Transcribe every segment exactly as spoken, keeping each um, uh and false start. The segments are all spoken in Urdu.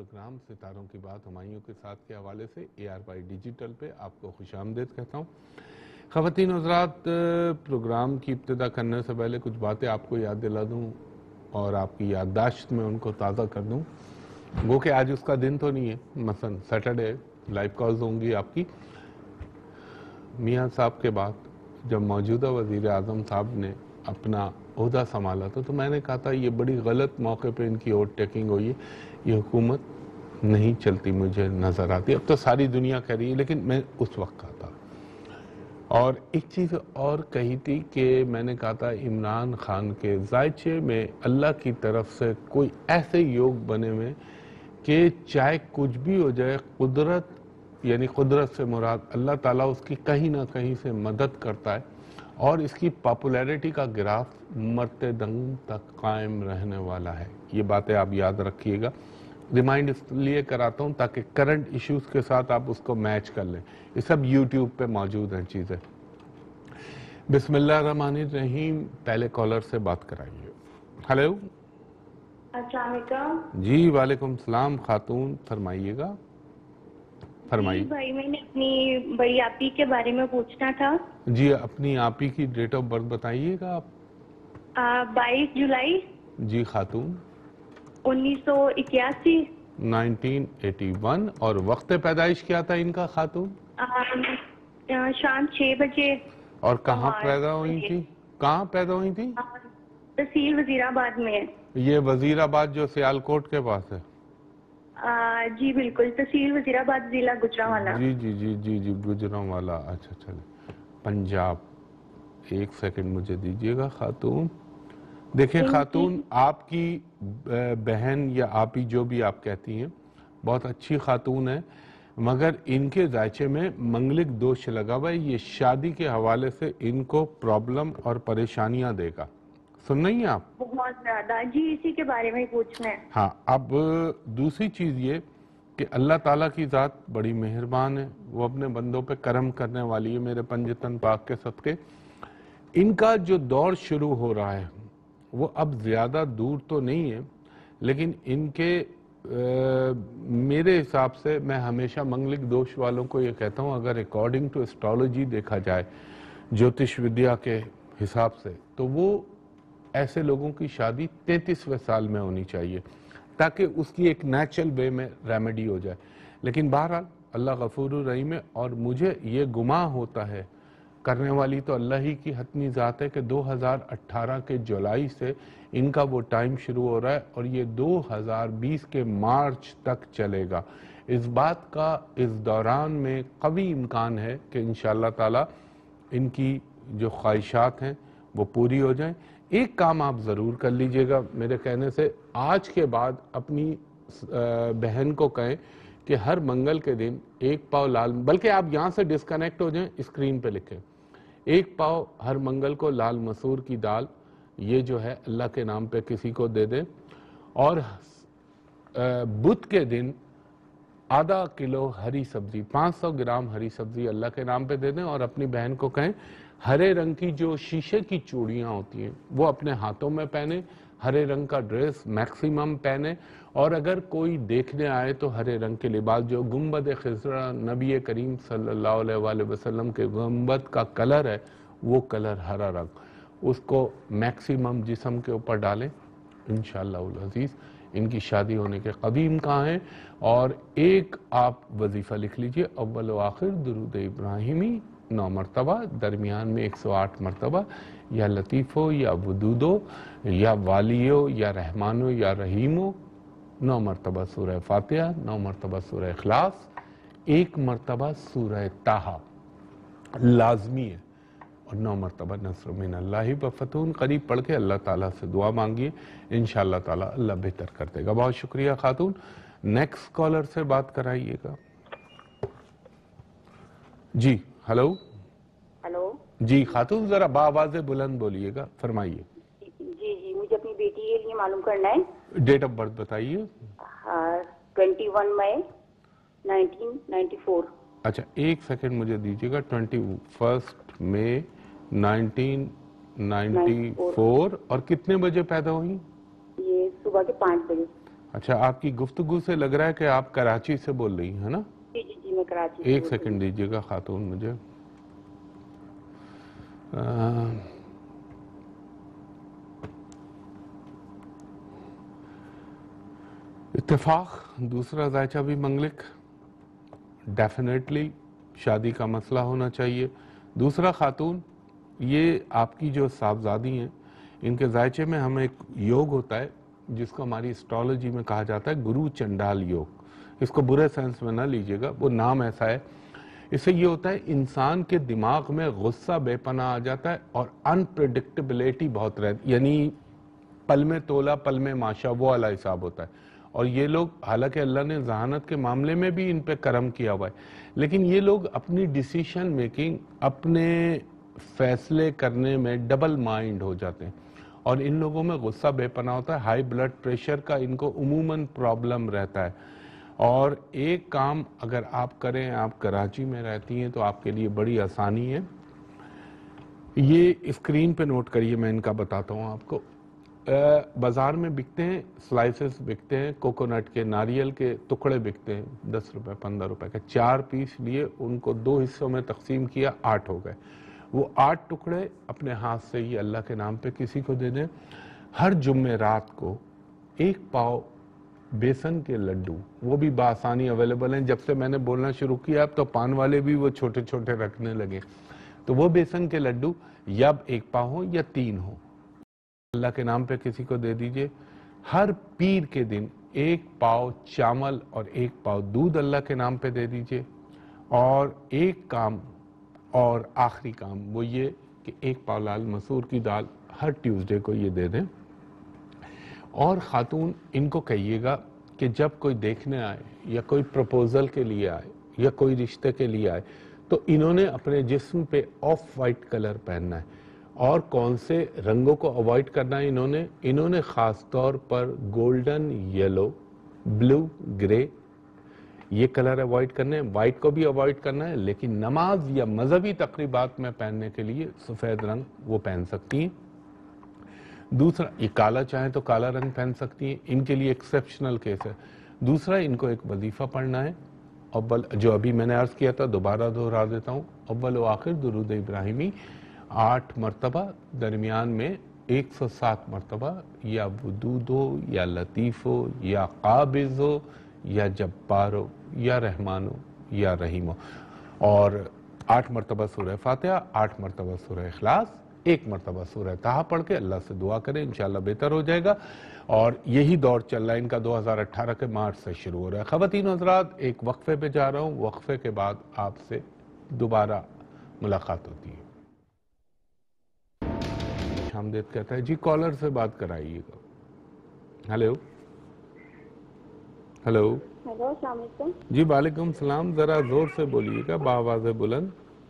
پروگرام ستاروں کی بات ہمایوں کے ساتھ کے حوالے سے اے آر وائی ڈیجیٹل پہ آپ کو خوش آمدید کہتا ہوں۔ خواتین حضرات، پروگرام کی ابتدا کرنے سے پہلے کچھ باتیں آپ کو یاد دلا دوں اور آپ کی یادداشت میں ان کو تازہ کر دوں۔ وہ کہ آج اس کا دن تو نہیں ہے، مثلا سیٹرڈے لائیو کالز ہوں گی آپ کی۔ میاں صاحب کے بعد جب موجودہ وزیر اعظم صاحب نے اپنا عہدہ سنبھالا تھا تو میں نے کہا تھا یہ بڑی غلط موقع پہ ان کی اوٹ ٹیکنگ ہوئی ہے، یہ حکومت نہیں چلتی مجھے نظر آتی۔ اب تو ساری دنیا کہہ رہی ہے، لیکن میں اس وقت کہا تھا۔ اور ایک چیز اور کہی تھی کہ میں نے کہا تھا عمران خان کے ذائچے میں اللہ کی طرف سے کوئی ایسے یوگ بنے ہوئے کہ چاہے کچھ بھی ہو جائے، قدرت یعنی قدرت سے مراد اللہ تعالیٰ اس کی کہیں نہ کہیں سے مدد کرتا ہے، اور اس کی پاپولیرٹی کا گراف مرتے دم تک قائم رہنے والا ہے۔ یہ باتیں آپ یاد رکھیے گا۔ ریمائنڈ اس لیے کراتا ہوں تاکہ کرنٹ ایشوز کے ساتھ آپ اس کو میچ کر لیں۔ یہ سب یوٹیوب پہ موجود ہیں چیزیں۔ بسم اللہ الرحمن الرحیم، پہلے کالر سے بات کرائیے۔ ہلو، السلام علیکم۔ جی وعلیکم السلام خاتون، فرمائیے گا، فرمائیے۔ جی بھائی، میں نے اپنی بڑی آپی کے بارے میں پوچھنا تھا۔ جی اپنی آپی کی ڈیٹ آف برتھ بتائیے گا آپ۔ بائیس جولائی جی خاتون، انیس سو اکیاسی، نائنٹین ایٹی ون۔ اور وقت پیدائش کیا تھا ان کا خاتون؟ شام چھ بجے۔ اور کہاں پیدا ہوئی تھی؟ کہاں پیدا ہوئی تھی؟ تحصیل وزیر آباد میں۔ یہ وزیر آباد جو سیالکوٹ کے پاس ہے؟ جی بالکل، تحصیل وزیر آباد، ضلع گجرانوالا۔ جی جی جی جی جی گجرانوالا، اچھا چلے پنجاب۔ ایک سیکنڈ مجھے دیجیے گا خاتون۔ دیکھیں خاتون، آپ کی بہن یا آپی جو بھی آپ کہتی ہیں بہت اچھی خاتون ہے، مگر ان کے ذائچے میں منگلک دوش لگا ہوا ہے۔ یہ شادی کے حوالے سے ان کو پرابلم اور پریشانیاں دے گا۔ سن رہی ہیں آپ؟ بہت زیادہ، جی اسی کے بارے میں پوچھنا ہے۔ ہاں، اب دوسری چیز یہ کہ اللہ تعالیٰ کی ذات بڑی مہربان ہے، وہ اپنے بندوں پہ کرم کرنے والی ہے۔ میرے پنجتن پاک کے صدقے ان کا جو دور شروع ہو رہا ہے وہ اب زیادہ دور تو نہیں ہے، لیکن ان کے میرے حساب سے میں ہمیشہ منگلک دوش والوں کو یہ کہتا ہوں، اگر اکارڈنگ ٹو اسٹرالوجی دیکھا جائے، جوتش ودیا کے حساب سے، تو وہ ایسے لوگوں کی شادی تینتیسویں سال میں ہونی چاہیے تاکہ اس کی ایک نیچرل وے میں ریمیڈی ہو جائے۔ لیکن بہرحال اللہ غفور الرحیم ہے، اور مجھے یہ گمان ہوتا ہے، کرنے والی تو اللہ ہی کی حتمی ذات ہے، کہ دو ہزار اٹھارہ کے جولائی سے ان کا وہ ٹائم شروع ہو رہا ہے اور یہ دو ہزار بیس کے مارچ تک چلے گا۔ اس بات کا اس دوران میں قوی امکان ہے کہ انشاءاللہ تعالی ان کی جو خواہشات ہیں وہ پوری ہو جائیں۔ ایک کام آپ ضرور کر لیجئے گا میرے کہنے سے، آج کے بعد اپنی بہن کو کہیں کہ ہر منگل کے دن ایک پاؤ لال، بلکہ آپ یہاں سے ڈسکنیکٹ ہو جائیں، اسکرین پہ لکھیں ایک پاؤ ہر منگل کو لال مسور کی دال، یہ جو ہے اللہ کے نام پہ کسی کو دے دیں، اور بدھ کے دن آدھا کلو ہری سبزی، پانچ سو گرام ہری سبزی اللہ کے نام پہ دے دیں، اور اپنی بہن کو کہیں ہرے رنگ کی جو شیشے کی چوڑیاں ہوتی ہیں وہ اپنے ہاتھوں میں پہنے، ہرے رنگ کا ڈریس میکسیمم پہنے، اور اگر کوئی دیکھنے آئے تو ہرے رنگ کے لباس، جو گنبد خضرا نبی کریم صلی اللہ علیہ وآلہ وسلم کے گنبد کا کلر ہے وہ کلر ہرا رنگ، اس کو میکسیمم جسم کے اوپر ڈالیں، انشاءاللہ العزیز ان کی شادی ہونے کے قوی امکان ہیں۔ اور ایک آپ وظیفہ لکھ لیجئے، اول و آخر درود ابراہیمی نو مرتبہ، درمیان میں ایک سو آٹھ مرتبہ، یا لطیفو یا ودودو یا والیو یا رحمانو یا رحیمو، نو مرتبہ سورہ فاتحہ، نو مرتبہ سورہ اخلاص، ایک مرتبہ سورہ طٰہٰ لازمی ہے، اور نو مرتبہ نصر من اللہ و فتح قریب پڑھ کے اللہ تعالیٰ سے دعا مانگیے، انشاءاللہ تعالیٰ اللہ بہتر کر دے گا۔ بہت شکریہ خاتون۔ نیکسٹ کالر سے بات کرائیے گا۔ جی ہلو۔ ہلو جی خاتون، ذرا بآواز بلند بولیے گا، فرمائیے۔ جی جی مجھے اپنی بیٹی کے لیے معلوم کرنا ہے۔ ڈیٹ آف برتھ بتائیے۔ Twenty one May nineteen ninety four. اچھا ایک سیکنڈ مجھے دیجیے گا، twenty first May nineteen ninety four, اور کتنے بجے پیدا ہوئی؟ یہ صبح کے پانچ بجے۔ اچھا، آپ کی گفتگو سے لگ رہا ہے کہ آپ کراچی سے بول رہی ہیں نا؟ جی جی جی میں کراچی سے ایک بول رہی سیکنڈ دیجیے گا خاتون مجھے. آ... اتفاق دوسرا ذائچہ بھی منگلک، ڈیفینیٹلی شادی کا مسئلہ ہونا چاہیے. دوسرا خاتون، یہ آپ کی جو صاحبزادی ہیں ان کے ذائچے میں ہمیں ایک یوگ ہوتا ہے جس کو ہماری اسٹرالوجی میں کہا جاتا ہے گرو چنڈال یوگ. اس کو برے سینس میں نہ لیجیے گا، وہ نام ایسا ہے. اس سے یہ ہوتا ہے انسان کے دماغ میں غصہ بے پناہ آ جاتا ہے اور انپریڈکٹیبلٹی بہت رہتی، یعنی پل میں تولا پل میں ماشا، وہ والا حساب ہوتا ہے. اور یہ لوگ، حالانکہ اللہ نے ذہانت کے معاملے میں بھی ان پہ کرم کیا ہوا ہے، لیکن یہ لوگ اپنی ڈیسیشن میکنگ، اپنے فیصلے کرنے میں ڈبل مائنڈ ہو جاتے ہیں اور ان لوگوں میں غصہ بے پناہ ہوتا ہے. ہائی بلڈ پریشر کا ان کو عموماً پرابلم رہتا ہے. اور ایک کام اگر آپ کریں، آپ کراچی میں رہتی ہیں تو آپ کے لیے بڑی آسانی ہے. یہ اسکرین پہ نوٹ کریے، میں ان کا بتاتا ہوں آپ کو. بازار میں بکتے ہیں، سلائسز بکتے ہیں کوکونٹ کے، ناریل کے ٹکڑے بکتے ہیں، دس روپے پندرہ روپے کا. چار پیس لیے، ان کو دو حصوں میں تقسیم کیا، آٹھ ہو گئے. وہ آٹھ ٹکڑے اپنے ہاتھ سے ہی اللہ کے نام پہ کسی کو دے دیں. ہر جمعے رات کو ایک پاؤ بیسن کے لڈو، وہ بھی بآسانی اویلیبل ہیں. جب سے میں نے بولنا شروع کیا اب تو پان والے بھی وہ چھوٹے چھوٹے رکھنے لگے. تو وہ بیسن کے لڈو یا ایک پاؤ ہو یا تین ہو، اللہ کے نام پہ کسی کو دے دیجئے. ہر پیر کے دن ایک پاؤ چاول اور ایک پاؤ دودھ اللہ کے نام پہ دے دیجئے. اور ایک کام اور آخری کام وہ یہ کہ ایک پاؤ لال مسور کی دال ہر ٹیوزڈے کو یہ دے دیں. اور خاتون ان کو کہیے گا کہ جب کوئی دیکھنے آئے یا کوئی پروپوزل کے لیے آئے یا کوئی رشتے کے لیے آئے تو انہوں نے اپنے جسم پہ آف وائٹ کلر پہننا ہے. اور کون سے رنگوں کو اوائڈ کرنا ہے انہوں نے انہوں نے خاص طور پر گولڈن، یلو، بلو، گرے، یہ کلر اوائڈ کرنے ہیں. وائٹ کو بھی اوائڈ کرنا ہے، لیکن نماز یا مذہبی تقریبات میں پہننے کے لیے سفید رنگ وہ پہن سکتی ہیں. دوسرا، یہ کالا چاہیں تو کالا رنگ پہن سکتی ہیں، ان کے لیے ایکسیپشنل کیس ہے. دوسرا، ان کو ایک وظیفہ پڑھنا ہے، اول جو ابھی میں نے عرض کیا تھا دوبارہ دہرا دیتا ہوں، اول و آخر درود ابراہیمی آٹھ مرتبہ، درمیان میں ایک سو سات مرتبہ، یا ودود ہو یا لطیف ہو یا قابض ہو یا جبار ہو یا رحمان ہو یا رحیم ہو. اور آٹھ مرتبہ سورہ فاتحہ، آٹھ مرتبہ سورہ اخلاص، ایک مرتبہ سورہ طہ پڑھ کے اللہ سے دعا کریں، انشاءاللہ بہتر ہو جائے گا. اور یہی دور چل رہا ہے ان کا، دو ہزار اٹھارہ کے مارچ سے شروع ہو رہا ہے. خواتین حضرات، ایک وقفے پہ جا رہا ہوں، وقفے کے بعد آپ سے دوبارہ ملاقات ہوتی ہے. حمدید کہتا ہے جی کالر سے بات کرائیے گا. ہیلو ہیلو ہیلو، السلام علیکم. جی وعلیکم السلام، ذرا زور سے بولیے گا، بآواز بلند.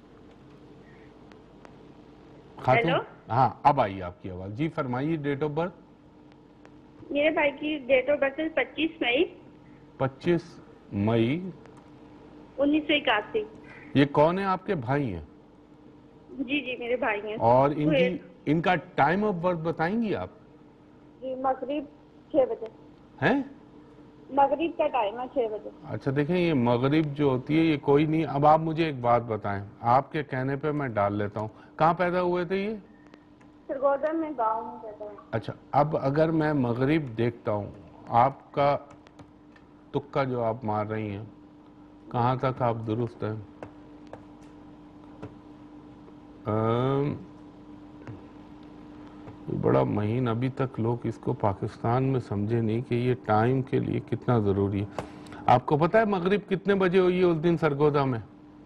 خاتون، ہیلو، ہاں اب آئیے آپ کی آواز. جی فرمائیے، ڈیٹ آف برتھ. میرے بھائی کی ڈیٹ آف برتھ پچیس مئی پچیس مئی انیس سو اکاسی. یہ کون ہے؟ آپ کے بھائی ہیں؟ جی جی میرے بھائی ہیں. اور ان کی ان کا ٹائم آف برتھ بتائیں گی آپ؟ جی مغرب چھ بجے. ہیں؟ مغرب کا ٹائم ہے چھ بجے. اچھا دیکھیں، یہ مغرب جو ہوتی ہے یہ کوئی نہیں. اب آپ مجھے ایک بات بتائیں، آپ کے کہنے پہ میں ڈال لیتا ہوں، کہاں پیدا ہوئے تھے یہ؟ سرگودا میں، گاؤں میں پیدا ہوں. اچھا، اب اگر میں مغرب دیکھتا ہوں، آپ کا تکا جو آپ مار رہی ہیں کہاں تک آپ درست ہیں؟ بڑا مہین، ابھی تک لوگ اس کو پاکستان میں سمجھے نہیں کہ یہ ٹائم کے لیے کتنا ضروری ہے. آپ کو پتا ہے مغرب کتنے بجے ہوئی ہے اس دن سرگودا میں؟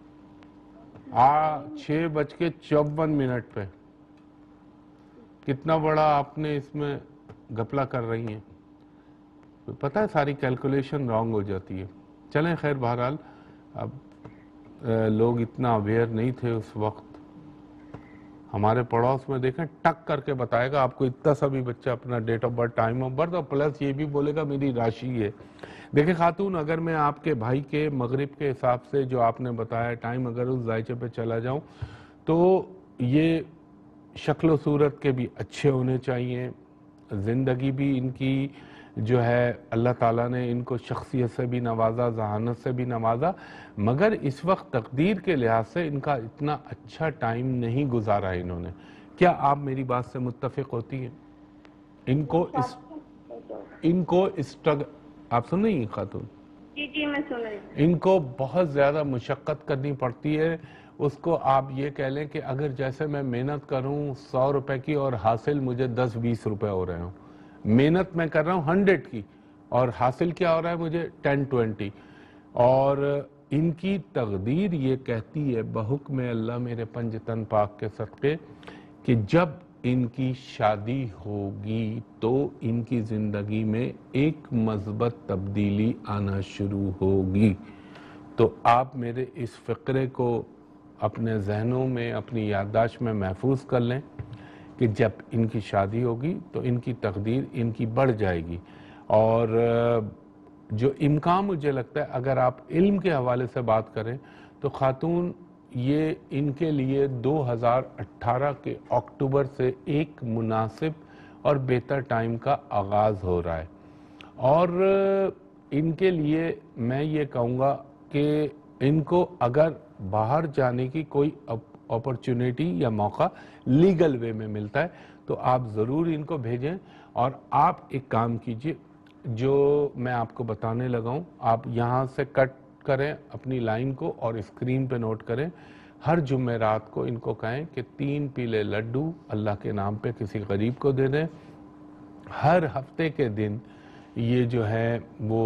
آ چھ بج کے چوون منٹ پہ. کتنا بڑا آپ نے اس میں گپلا کر رہی ہیں. پتا ہے ساری کیلکولیشن رانگ ہو جاتی ہے. چلیں خیر، بہرحال اب لوگ اتنا اویئر نہیں تھے اس وقت. ہمارے پڑوس میں دیکھیں ٹک کر کے بتائے گا آپ کو اتنا سا بھی بچہ اپنا date of birth, time of birth, اور پلس یہ بھی بولے گا میری راشی ہے. دیکھیں خاتون، اگر میں آپ کے بھائی کے مغرب کے حساب سے جو آپ نے بتایا ٹائم اگر اس ذائچے پہ چلا جاؤں تو یہ شکل و صورت کے بھی اچھے ہونے چاہیے، زندگی بھی ان کی جو ہے اللہ تعالیٰ نے ان کو شخصیت سے بھی نوازا، ذہانت سے بھی نوازا، مگر اس وقت تقدیر کے لحاظ سے ان کا اتنا اچھا ٹائم نہیں گزارا انہوں نے۔ کیا آپ میری بات سے متفق ہوتی ہیں؟ ان کو اس ان کو اسٹرگل، آپ سن رہی ہیں خاتون؟ جی جی میں سن رہی ہوں۔ ان کو بہت زیادہ مشقت کرنی پڑتی ہے۔ اس کو آپ یہ کہہ لیں کہ اگر جیسے میں محنت کروں سو روپے کی اور حاصل مجھے دس بیس روپے ہو رہے ہوں، محنت میں کر رہا ہوں ہنڈریڈ کی اور حاصل کیا ہو رہا ہے مجھے ٹین ٹوینٹی، اور ان کی تقدیر یہ کہتی ہے بحکم اللہ میرے پنج تن پاک کے صدقے کہ جب ان کی شادی ہوگی تو ان کی زندگی میں ایک مثبت تبدیلی آنا شروع ہوگی۔ تو آپ میرے اس فقرے کو اپنے ذہنوں میں، اپنی یادداشت میں محفوظ کر لیں کہ جب ان کی شادی ہوگی تو ان کی تقدیر ان کی بڑھ جائے گی۔ اور جو امکان مجھے لگتا ہے اگر آپ علم کے حوالے سے بات کریں تو خاتون یہ ان کے لیے دو ہزار اٹھارہ کے اکتوبر سے ایک مناسب اور بہتر ٹائم کا آغاز ہو رہا ہے، اور ان کے لیے میں یہ کہوں گا کہ ان کو اگر باہر جانے کی کوئی اپرچونیٹی یا موقع لیگل وے میں ملتا ہے تو آپ ضرور ان کو بھیجیں۔ اور آپ ایک کام کیجئے جو میں آپ کو بتانے لگا ہوں، آپ یہاں سے کٹ کریں اپنی لائن کو اور اسکرین پہ نوٹ کریں، ہر جمعرات کو ان کو کہیں کہ تین پیلے لڈو اللہ کے نام پہ کسی غریب کو دے دیں۔ ہر ہفتے کے دن یہ جو ہے وہ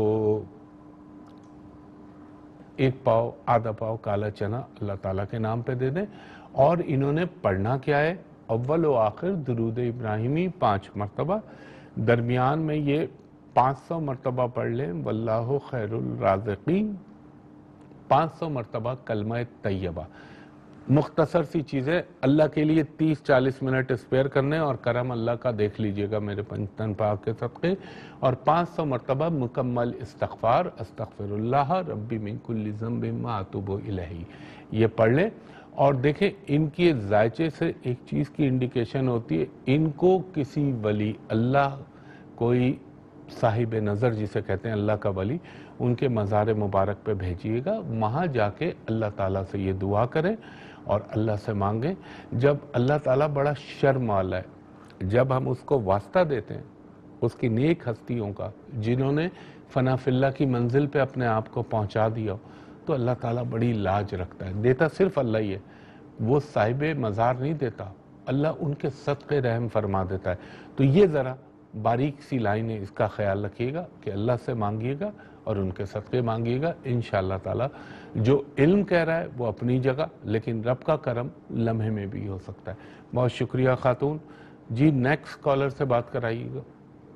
ایک پاؤ آدھا پاؤ کالا چنا اللہ تعالیٰ کے نام پہ دے دیں۔ اور انہوں نے پڑھنا کیا ہے؟ اول و آخر درود ابراہیمی پانچ مرتبہ، درمیان میں یہ پانچ سو مرتبہ پڑھ لیں واللہ خیر الرازقین، پانچ سو مرتبہ کلمہ طیبہ۔ مختصر سی چیزیں، اللہ کے لیے تیس چالیس منٹ اسپیئر کرنے اور کرم اللہ کا دیکھ لیجئے گا میرے پنجتن پاک کے صدقے، اور پانچ سو مرتبہ مکمل استغفار، استغفر اللہ ربی من کل ذنب ما اتوب الیہ، یہ پڑھ لیں۔ اور دیکھیں ان کی ذائچے سے ایک چیز کی انڈیکیشن ہوتی ہے، ان کو کسی ولی اللہ، کوئی صاحب نظر جسے کہتے ہیں اللہ کا ولی، ان کے مزار مبارک پہ بھیجیے گا، وہاں جا کے اللہ تعالیٰ سے یہ دعا کریں اور اللہ سے مانگیں۔ جب اللہ تعالیٰ بڑا شرم والا ہے، جب ہم اس کو واسطہ دیتے ہیں اس کی نیک ہستیوں کا جنہوں نے فنا فی اللہ کی منزل پہ اپنے آپ کو پہنچا دیا ہو، تو اللہ تعالیٰ بڑی لاج رکھتا ہے، دیتا صرف اللہ ہی ہے، وہ صاحب مزار نہیں دیتا، اللہ ان کے صدقے رحم فرما دیتا ہے۔ تو یہ ذرا باریک سی لائن ہے، اس کا خیال رکھیے گا کہ اللہ سے مانگیے گا اور ان کے صدقے مانگیے گا، انشاءاللہ تعالی جو علم کہہ رہا ہے وہ اپنی جگہ، لیکن رب کا کرم لمحے میں بھی ہو سکتا ہے۔ بہت شکریہ خاتون جی، نیکسٹ کالر سے بات کرائیے گا۔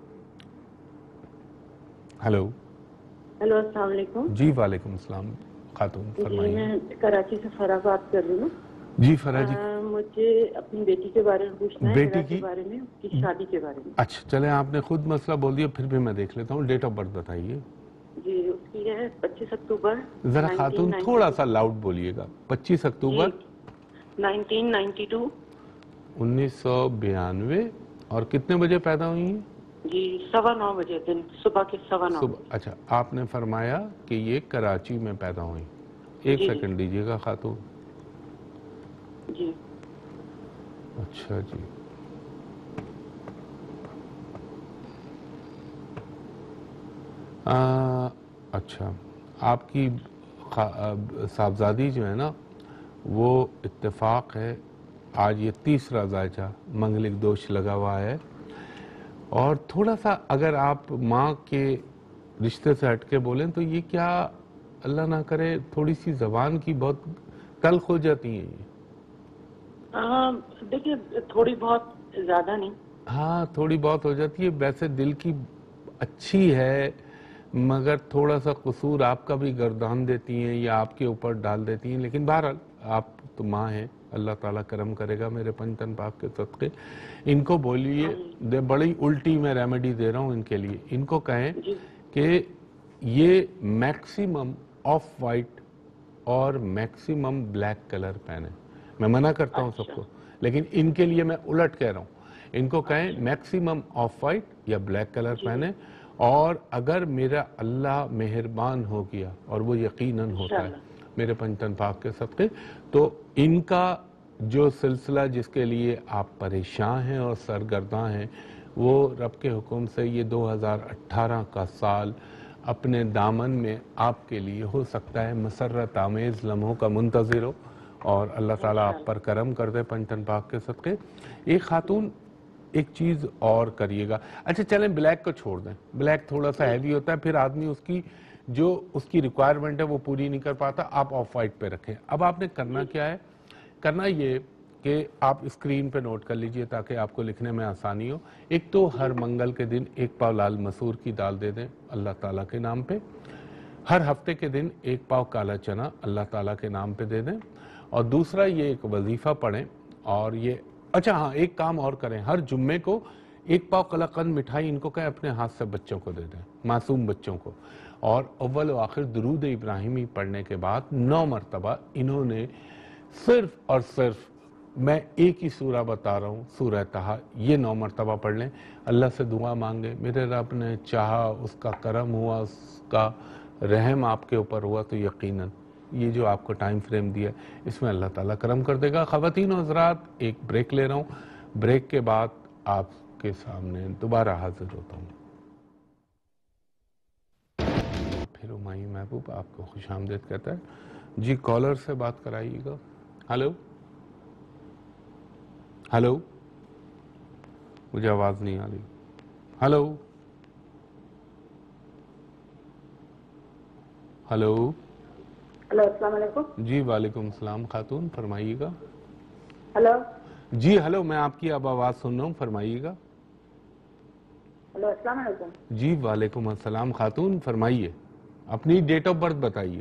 ہلو ہلو السلام علیکم۔ جی وعلیکم السلام خاتون، جی فرمائیے۔ میں کراچی سے فرح بات کر رہی ہوں۔ جی فرح جی، مجھے اپنی بیٹی کے بارے میں پوچھنا ہے، بیٹی کے کی بارے میں، اس کی شادی کے بارے میں۔ اچھا چلیں، آپ نے خود مسئلہ بول دیا، پھر بھی میں دیکھ لیتا ہوں، ڈیٹ آف برتھ بتائیے۔ جی اس کی ہے پچیس اکتوبر ذرا خاتون تھوڑا سا لاؤڈ بولیے گا۔ پچیس اکتوبر نائنٹین نائنٹی ٹو، انیس سو بیانوے، اور کتنے بجے پیدا ہوئی ہیں؟ جی سوا نو بجے دن، صبح کے سوا نو صبح۔ اچھا، آپ نے فرمایا کہ یہ کراچی میں پیدا ہوئی، ایک سیکنڈ دیجیے گا خاتون۔ جی اچھا جی، آ, اچھا آپ کی صاحبزادی جو ہے نا وہ اتفاق ہے آج یہ تیسرا زائچہ منگلک دوش لگا ہوا ہے، اور تھوڑا سا اگر آپ ماں کے رشتے سے ہٹ کے بولیں تو یہ کیا اللہ نہ کرے تھوڑی سی زبان کی بہت تلخ ہو جاتی ہیں یہ؟ دیکھیے تھوڑی بہت، زیادہ نہیں۔ ہاں تھوڑی بہت ہو جاتی ہے، ویسے دل کی اچھی ہے مگر تھوڑا سا قصور آپ کا بھی گردان دیتی ہیں یا آپ کے اوپر ڈال دیتی ہیں، لیکن بہرحال آپ تو ماں ہیں، اللہ تعالیٰ کرم کرے گا میرے پنجتن پاک کے صدقے۔ ان کو بولیے، دے بڑی الٹی میں ریمیڈی دے رہا ہوں ان کے لیے، ان کو کہیں کہ یہ میکسیمم آف وائٹ اور میکسیمم بلیک کلر پہنے۔ میں منع کرتا ہوں سب کو، لیکن ان کے لیے میں الٹ کہہ رہا ہوں، ان کو کہیں میکسیمم آف وائٹ یا بلیک کلر پہنے، اور اگر میرا اللہ مہربان ہو گیا، اور وہ یقیناً ہوتا ہے میرے پنجتن پاک کے صدقے، تو ان کا جو سلسلہ جس کے لیے آپ پریشان ہیں اور سرگرداں ہیں، وہ رب کے حکم سے یہ دو ہزار اٹھارہ کا سال اپنے دامن میں آپ کے لیے ہو سکتا ہے مسرت آمیز لمحوں کا منتظر ہو، اور اللہ تعالیٰ آپ پر کرم کر دے پنجتن پاک کے صدقے۔ ایک خاتون ایک چیز اور کریے گا، اچھا چلیں بلیک کو چھوڑ دیں، بلیک تھوڑا سا ہیوی ہوتا ہے، پھر آدمی اس کی جو اس کی ریکوائرمنٹ ہے وہ پوری نہیں کر پاتا، آپ آف وائٹ پہ رکھیں۔ اب آپ نے کرنا کیا ہے، کرنا یہ کہ آپ اسکرین پہ نوٹ کر لیجئے تاکہ آپ کو لکھنے میں آسانی ہو۔ ایک تو ہر منگل کے دن ایک پاؤ لال مسور کی دال دے دیں اللہ تعالیٰ کے نام پہ، ہر ہفتے کے دن ایک پاؤ کالا چنا اللہ تعالیٰ کے نام پہ دے دیں، اور دوسرا یہ ایک وظیفہ پڑھیں، اور یہ اچھا ہاں ایک کام اور کریں، ہر جمعے کو ایک پاؤ قلاقند مٹھائی ان کو کہیں اپنے ہاتھ سے بچوں کو دے دیں، معصوم بچوں کو، اور اول و آخر درود ابراہیمی پڑھنے کے بعد نو مرتبہ انہوں نے صرف اور صرف، میں ایک ہی سورہ بتا رہا ہوں، سورہ طہ، یہ نو مرتبہ پڑھ لیں، اللہ سے دعا مانگے، میرے رب نے چاہا، اس کا کرم ہوا، اس کا رحم آپ کے اوپر ہوا، تو یقیناً یہ جو آپ کو ٹائم فریم دیا ہے اس میں اللہ تعالیٰ کرم کر دے گا۔ خواتین و حضرات ایک بریک لے رہا ہوں، بریک کے بعد آپ کے سامنے دوبارہ حاضر ہوتا ہوں۔ پھر ہمایوں محبوب آپ کو خوش آمدید کہتا ہے، جی کالر سے بات کرائیے گا۔ ہلو ہلو مجھے آواز نہیں آ رہی، ہلو ہلو ہلو السلام علیکم۔ جی وعلیکم السلام، خاتون فرمائیے گا۔ ہلو جی ہلو، میں آپ کی اب آواز سن رہا ہوں، فرمائیے گا۔ ہلو السلام علیکم۔ جی وعلیکم السلام، خاتون فرمائیے، اپنی ڈیٹ آف برتھ بتائیے۔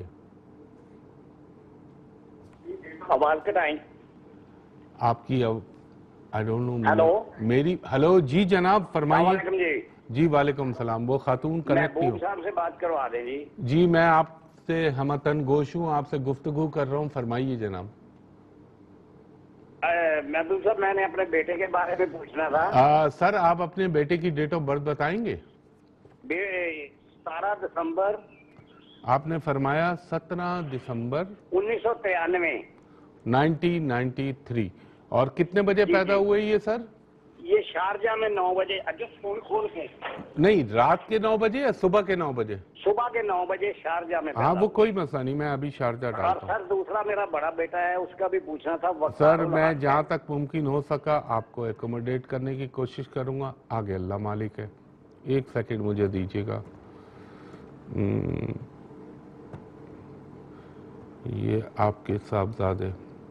آواز کٹائیں آپ کی آئی ڈونٹ نو، ہلو میری ہلو جی جناب السلام فرمائیے۔ علیکم جی، جی وعلیکم السلام، وہ خاتون کنیکٹ ہو۔ محبوب صاحب سے بات کروا دیں جی۔ جی میں آپ سے ہمتن گوش ہوں، آپ سے گفتگو کر رہا ہوں، فرمائیے جناب۔ اے، محبوب صاحب میں نے اپنے بیٹے کے بارے میں پوچھنا تھا۔ آ, سر آپ اپنے بیٹے کی ڈیٹ آف برتھ بتائیں گے؟ سترہ دسمبر آپ نے فرمایا سترہ دسمبر انیس سو ترانوے، نائنٹین نائنٹی تھری، اور کتنے بجے جی پیدا جی۔ ہوئے یہ سر؟ یہ شارجہ میں نو بجے، اجو فون کھول کے، نہیں رات کے نو بجے یا صبح کے نو بجے؟ صبح کے نو بجے شارجہ میں ہاں پیدا وہ ہوئے۔ کوئی مسئلہ نہیں، میں ابھی شارجہ اور ڈالتا ہوں۔ سر دوسرا میرا بڑا بیٹا ہے، اس کا بھی پوچھنا تھا۔ وقار سر میں الحق جہاں ہے۔ تک ممکن ہو سکا آپ کو ایکوموڈیٹ کرنے کی کوشش کروں گا، آگے اللہ مالک ہے۔ ایک سیکنڈ مجھے دیجیے گا، یہ آپ کے صاحبزادے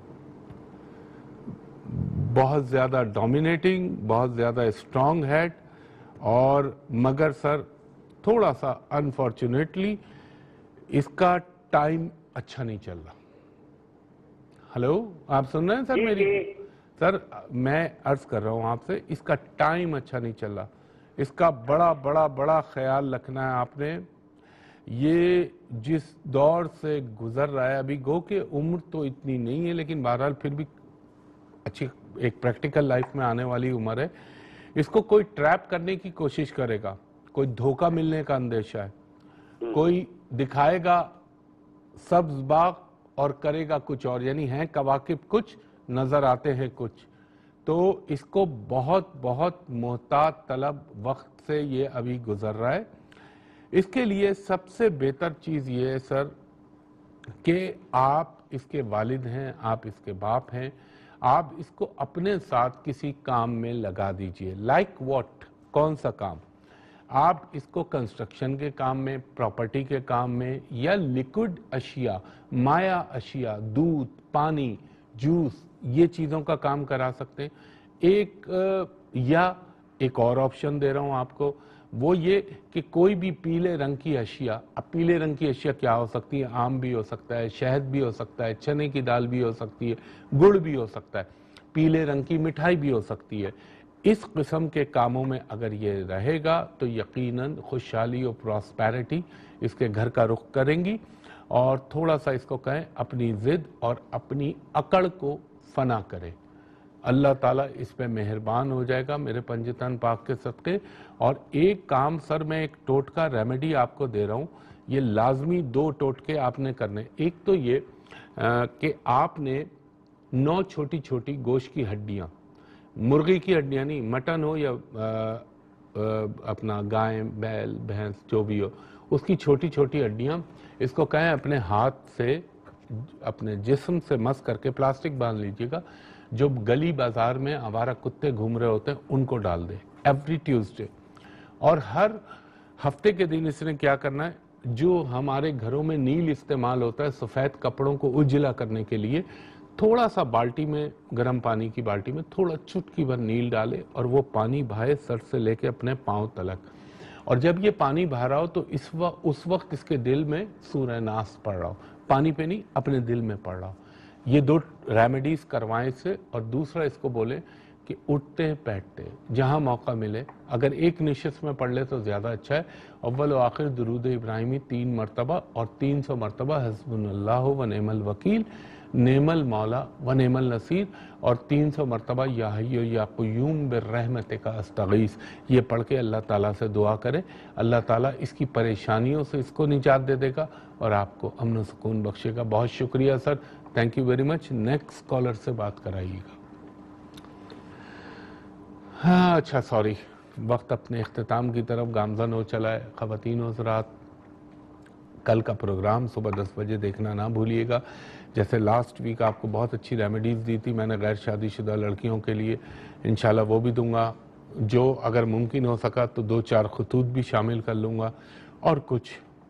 بہت زیادہ ڈومینیٹنگ، بہت زیادہ اسٹرانگ ہیڈ، اور مگر سر تھوڑا سا انفارچونیٹلی اس کا ٹائم اچھا نہیں چل رہا۔ ہلو آپ سن رہے ہیں سر میری؟ سر میں عرض کر رہا ہوں آپ سے، اس کا ٹائم اچھا نہیں چل رہا، اس کا بڑا بڑا بڑا خیال رکھنا ہے آپ نے۔ یہ جس دور سے گزر رہا ہے، ابھی گو کہ عمر تو اتنی نہیں ہے لیکن بہرحال پھر بھی اچھی ایک پریکٹیکل لائف میں آنے والی عمر ہے، اس کو کوئی ٹریپ کرنے کی کوشش کرے گا، کوئی دھوکہ ملنے کا اندیشہ ہے، کوئی دکھائے گا سبز باغ اور کرے گا کچھ اور، یعنی ہیں کواکب کچھ، نظر آتے ہیں کچھ، تو اس کو بہت بہت محتاط طلب وقت سے یہ ابھی گزر رہا ہے۔ اس کے لیے سب سے بہتر چیز یہ ہے سر کہ آپ اس کے والد ہیں، آپ اس کے باپ ہیں، آپ اس کو اپنے ساتھ کسی کام میں لگا دیجئے۔ لائک واٹ، کون سا کام؟ آپ اس کو کنسٹرکشن کے کام میں، پراپرٹی کے کام میں، یا لیکوڈ اشیاء، مائع اشیاء، دودھ، پانی، جوس، یہ چیزوں کا کام کرا سکتے ہیں۔ ایک یا ایک اور آپشن دے رہا ہوں آپ کو، وہ یہ کہ کوئی بھی پیلے رنگ کی اشیاء، اب پیلے رنگ کی اشیاء کیا ہو سکتی ہے؟ آم بھی ہو سکتا ہے، شہد بھی ہو سکتا ہے، چنے کی دال بھی ہو سکتی ہے، گڑ بھی ہو سکتا ہے، پیلے رنگ کی مٹھائی بھی ہو سکتی ہے۔ اس قسم کے کاموں میں اگر یہ رہے گا تو یقیناً خوشحالی اور پراسپیرٹی اس کے گھر کا رخ کریں گی، اور تھوڑا سا اس کو کہیں اپنی ضد اور اپنی عقل کو فنا کرے۔ اللہ تعالیٰ اس پہ مہربان ہو جائے گا میرے پنجتن پاک کے صدقے. اور ایک کام سر میں ایک ٹوٹکا ریمیڈی آپ کو دے رہا ہوں, یہ لازمی دو ٹوٹکے آپ نے کرنے. ایک تو یہ کہ آپ نے نو چھوٹی چھوٹی گوشت کی ہڈیاں, مرغی کی ہڈیاں نہیں, مٹن ہو یا اپنا گائے بیل بھینس جو بھی ہو, اس کی چھوٹی چھوٹی ہڈیاں اس کو کہیں اپنے ہاتھ سے اپنے جسم سے مس کر کے پلاسٹک باندھ لیجئے گا. جو گلی بازار میں آوارہ کتے گھوم رہے ہوتے ہیں ان کو ڈال دے ایوری ٹیوزڈے. اور ہر ہفتے کے دن اس نے کیا کرنا ہے, جو ہمارے گھروں میں نیل استعمال ہوتا ہے سفید کپڑوں کو اجلا کرنے کے لیے, تھوڑا سا بالٹی میں, گرم پانی کی بالٹی میں تھوڑا چٹکی بھر نیل ڈالے اور وہ پانی بہائے سر سے لے کے اپنے پاؤں تلک. اور جب یہ پانی بہا رہا ہو تو اس وقت اس وقت اس کے دل میں سورہ ناس پڑھ رہا ہو, پانی پہ نہیں اپنے دل میں پڑھ رہا ہو. یہ دو ریمیڈیز کروائیں سے. اور دوسرا اس کو بولے کہ اٹھتے بیٹھتے جہاں موقع ملے اگر ایک نشست میں پڑھ لے تو زیادہ اچھا ہے. اول و آخر درود ابراہیمی تین مرتبہ اور تین سو مرتبہ حسبنا اللہ و نعم الوکیل نعم المولا و نعم النصیر, اور تین سو مرتبہ یا حی و یا قیوم برحمتک استغیث. یہ پڑھ کے اللہ تعالیٰ سے دعا کرے, اللہ تعالیٰ اس کی پریشانیوں سے اس کو نجات دے دے گا اور آپ کو امن و سکون بخشے گا. بہت شکریہ sir, thank you very much. Next caller سے بات کرائیے گا. ہاں اچھا سوری, وقت اپنے اختتام کی طرف گامزن ہو چلا ہے. خواتین و حضرات, کل کا پروگرام صبح دس بجے دیکھنا نہ بھولیے گا. جیسے لاسٹ ویک آپ کو بہت اچھی ریمیڈیز دی تھی میں نے غیر شادی شدہ لڑکیوں کے لیے, انشاءاللہ وہ بھی دوں گا. جو اگر ممکن ہو سکا تو دو چار خطوط بھی شامل کر لوں گا, اور کچھ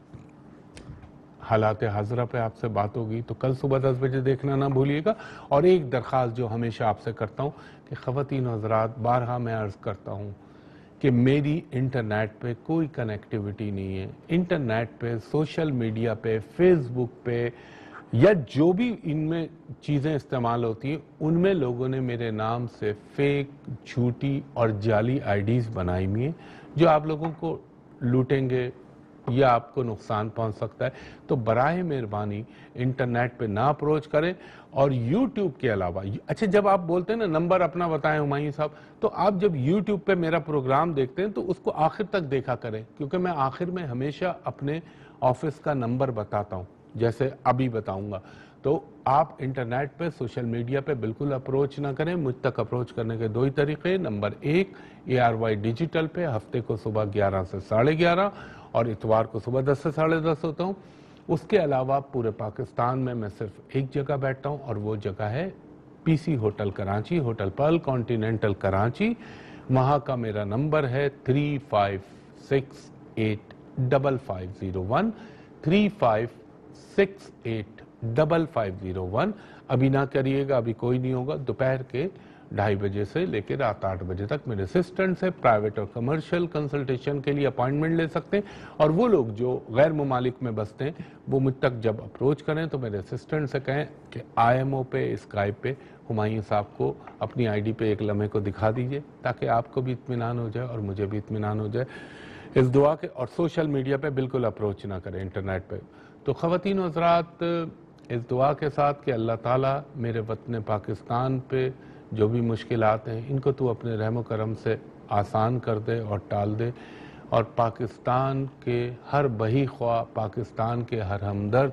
حالات حاضرہ پہ آپ سے بات ہوگی. تو کل صبح دس بجے دیکھنا نہ بھولیے گا. اور ایک درخواست جو ہمیشہ آپ سے کرتا ہوں کہ خواتین و حضرات, بارہا میں عرض کرتا ہوں کہ میری انٹرنیٹ پہ کوئی کنیکٹیوٹی نہیں ہے. انٹرنیٹ پہ, سوشل میڈیا پہ, فیس بک پہ یا جو بھی ان میں چیزیں استعمال ہوتی ہیں ان میں لوگوں نے میرے نام سے فیک, جھوٹی اور جعلی آئی ڈیز بنائی ہوئی ہیں جو آپ لوگوں کو لوٹیں گے یا آپ کو نقصان پہنچ سکتا ہے. تو براہ مہربانی انٹرنیٹ پہ نہ اپروچ کریں. اور یوٹیوب کے علاوہ, اچھا جب آپ بولتے ہیں نا نمبر اپنا بتائیں ہمایوں صاحب, تو آپ جب یوٹیوب پہ میرا پروگرام دیکھتے ہیں تو اس کو آخر تک دیکھا کریں, کیونکہ میں آخر میں ہمیشہ اپنے آفس کا نمبر بتاتا ہوں جیسے ابھی بتاؤں گا. تو آپ انٹرنیٹ پہ, سوشل میڈیا پہ بالکل اپروچ نہ کریں. مجھ تک اپروچ کرنے کے دو ہی طریقے. نمبر ایک, اے آر وائی ڈیجیٹل پہ ہفتے کو صبح گیارہ سے ساڑھے گیارہ اور اتوار کو صبح دس سے ساڑھے دس ہوتا ہوں. اس کے علاوہ پورے پاکستان میں میں صرف ایک جگہ بیٹھتا ہوں اور وہ جگہ ہے P C hotel Karachi, hotel Pearl Continental Karachi. وہاں کا میرا نمبر ہے three five six eight double five zero one, three five six eight double five zero one. ابھی نہ کریے گا, ابھی کوئی نہیں ہوگا. دوپہر کے ڈھائی بجے سے لے کے رات آٹھ بجے تک میرے اسسٹنٹ سے پرائیویٹ اور کمرشل کنسلٹیشن کے لیے اپائنٹمنٹ لے سکتے ہیں. اور وہ لوگ جو غیر ممالک میں بستے ہیں وہ مجھ تک جب اپروچ کریں تو میرے اسسٹنٹ سے کہیں کہ آئی ایم او پہ, اسکائپ پہ ہمایوں صاحب کو اپنی آئی ڈی پہ ایک لمحے کو دکھا دیجئے تاکہ آپ کو بھی اطمینان ہو جائے اور مجھے بھی اطمینان ہو جائے اس دعا کے. اور سوشل میڈیا پہ بالکل اپروچ نہ کریں انٹرنیٹ پہ. تو خواتین و حضرات, اس دعا کے ساتھ کہ اللہ تعالیٰ میرے وطن پاکستان پہ جو بھی مشکلات ہیں ان کو تو اپنے رحم و کرم سے آسان کر دے اور ٹال دے, اور پاکستان کے ہر بہی خواہ, پاکستان کے ہر ہمدرد,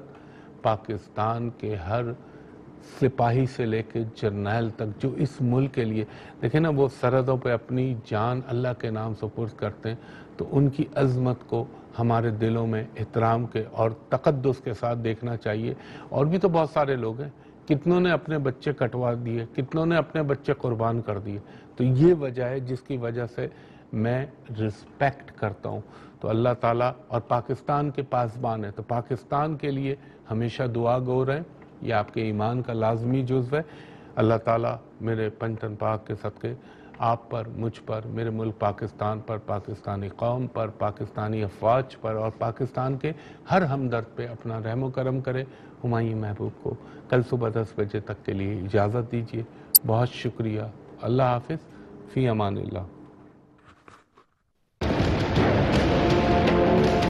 پاکستان کے ہر سپاہی سے لے کے جرنیل تک جو اس ملک کے لیے, دیکھیں نا وہ سرحدوں پہ اپنی جان اللہ کے نام سپرد کرتے ہیں, تو ان کی عظمت کو ہمارے دلوں میں احترام کے اور تقدس کے ساتھ دیکھنا چاہیے. اور بھی تو بہت سارے لوگ ہیں, کتنوں نے اپنے بچے کٹوا دیے, کتنوں نے اپنے بچے قربان کر دیے. تو یہ وجہ ہے جس کی وجہ سے میں رسپیکٹ کرتا ہوں. تو اللہ تعالیٰ, اور پاکستان کے پاسبان ہے تو پاکستان کے لیے ہمیشہ دعا گو رہیں, یہ آپ کے ایمان کا لازمی جزو ہے. اللہ تعالیٰ میرے پنجتن پاک کے صدقے آپ پر, مجھ پر, میرے ملک پاکستان پر, پاکستانی قوم پر, پاکستانی افواج پر اور پاکستان کے ہر ہمدرد پہ اپنا رحم و کرم کرے. ہمایوں محبوب کو کل صبح دس بجے تک کے لیے اجازت دیجیے. بہت شکریہ. اللہ حافظ. فی امان اللہ.